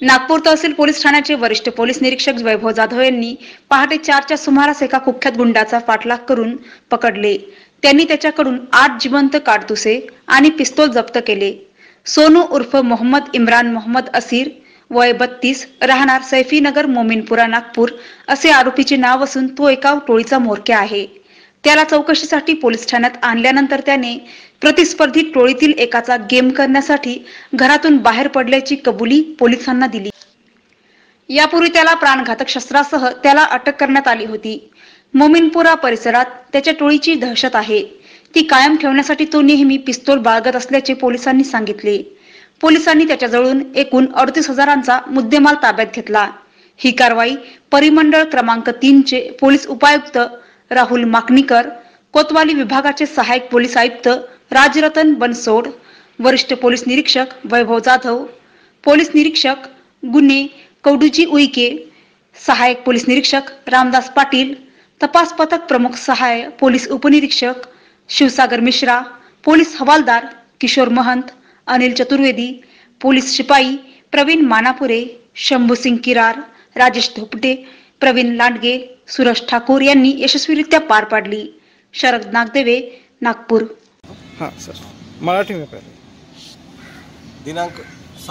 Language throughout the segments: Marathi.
नागपूर तहसील पोलीस ठाण्याचे वरिष्ठ पोलीस निरीक्षक वैभव जाधव यांनी पहाटे 4च्या सुमारास एका कुख्यात गुंडाचा पाठलाग करून पकडले। त्यांनी त्याच्याकडून 8 जिवंत काडतुसे आणि पिस्तूल जप्त केले। सोनू उर्फ मोहम्मद इम्रान मोहम्मद असीर वय 32 राहणार सैफीनगर मोमीनपुरा नागपूर असे आरोपीचे नाव असून तो एका टोळीचा म्होरक्या आहे। त्याला चौकशीसाठी पोलीस ठाण्यात आणल्यानंतर त्याने प्रतिस्पर्धी टोळीतील एकाचा गेम करण्यासाठी घरातून बाहेर पडल्याची कबुली पोलिसांना दिली। यापूर्वी त्याला प्राणघातक शस्त्रासह त्याला अटक करण्यात आली होती। मोमीनपुरा परिसरात त्याच्या टोळीची दहशत आहे। ती कायम ठेवण्यासाठी तो नेहमी पिस्तूल बाळगत असल्याचे पोलिसांनी सांगितले। पोलिसांनी त्याच्याजवळून एकूण 38,000चा मुद्देमाल ताब्यात घेतला। ही कारवाई परिमंडळ क्रमांक 3 चे पोलीस उपायुक्त राहुल माकणीकर, कोतवाली विभागाचे सहाय्यक पोलीस आयुक्त राजरतन बनसोड, वरिष्ठ पोलीस निरीक्षक वैभव जाधव, पोलीस निरीक्षक गुन्हे कौडूजी उईके, सहाय्यक पोलीस निरीक्षक रामदास पाटील, तपास पथक प्रमुख सहाय्य पोलीस उपनिरीक्षक शिवसागर मिश्रा, पोलीस हवालदार किशोर महंत, अनिल चतुर्वेदी, पोलीस शिपाई प्रवीण मानापुरे, शंभू सिंग किरार, राजेश धोपटे, प्रवीण लांडगे, सुरेश ठाकूर यांनी यशस्वीरित्या पार पाडली। शरद नागदेवे, नागपूर। हाँ सर, मराठी में पहले। दिनांक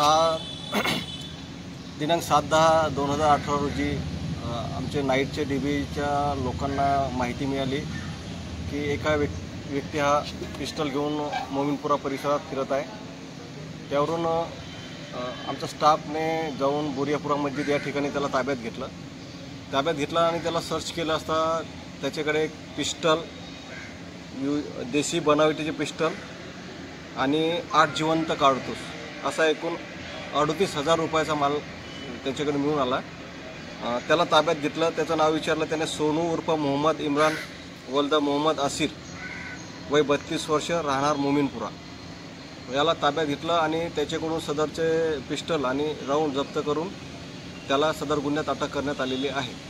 7/10/2018 रोजी आमचे नाईटचे डीबीच्या लोकांना माहिती मिळाली की एका व्यक्ती हा पिस्टल घेऊन मोमीनपुरा परिसरात फिरत आहे। त्यावरून आमच्या स्टाफने जाऊन बोरियापुरा मस्जिद या ठिकाणी त्याला ताब्यात घेतला आणि त्याला सर्च केलं असता त्याच्याकडे एक पिस्टल, देशी बनावटीचे पिस्टल आणि 8 जिवंत काडतूस असा एकूण 38,000 रुपयाचा माल त्याच्याकडे मिळून आला। त्याला ताब्यात घेतलं। त्याचं नाव विचारलं। त्याने सोनू उर्फ मोहम्मद इम्रान वल्द मोहम्मद असीर वय 32 वर्ष राहणार मोमीनपुरा याला ताब्यात घेतलं आणि त्याच्याकडून सदरचे पिस्टल आणि राऊंड जप्त करून त्याला सदर गुन्ह्यात अटक करण्यात आलेली आहे।